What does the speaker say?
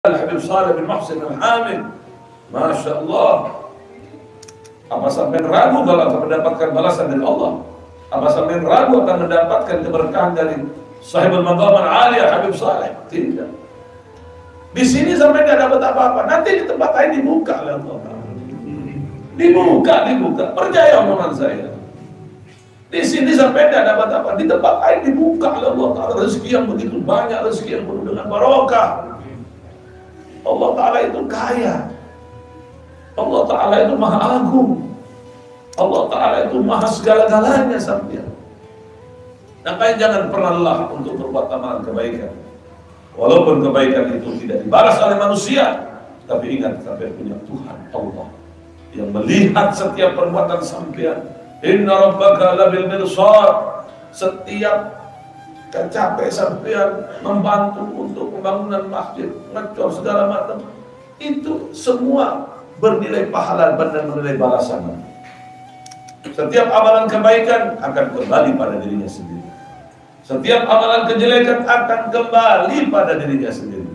Habib Saleh bin Muhsin Al-Hamid, Masya Allah. Apa sampai ragu kalau akan mendapatkan balasan dari Allah? Apa sampai ragu akan mendapatkan keberkahan dari Sahibul Maqam Al-Aliyah Habib Saleh? Tidak. Di sini sampai tidak dapat apa-apa. Nanti di tempat lain dibuka oleh Allah. Dibuka. Percaya omongan saya. Di sini sampai tidak dapat apa. Di tempat lain dibuka oleh Allah Ta'ala. Rezeki yang begitu banyak, rezeki yang penuh dengan barokah. Allah Ta'ala itu kaya. Allah Ta'ala itu maha agung. Allah Ta'ala itu maha segala-galanya sampai. Makanya jangan pernah lelah untuk berbuat amalan kebaikan. Walaupun kebaikan itu tidak dibalas oleh manusia, tapi ingat sampai punya Tuhan Allah yang melihat setiap perbuatan sampean. Inna rabbaka labil mirsad. Setiap capek sampean membantu untuk pembangunan masjid, ngecor segala macam, itu semua bernilai pahala dan bernilai balasan. Setiap amalan kebaikan akan kembali pada dirinya sendiri. Setiap amalan kejelekan akan kembali pada dirinya sendiri.